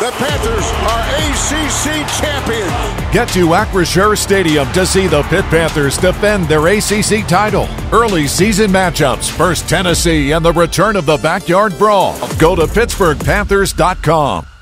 The Panthers are ACC champions. Get to Acrisure Stadium to see the Pitt Panthers defend their ACC title. Early season matchups, first Tennessee, and the return of the Backyard Brawl. Go to PittsburghPanthers.com.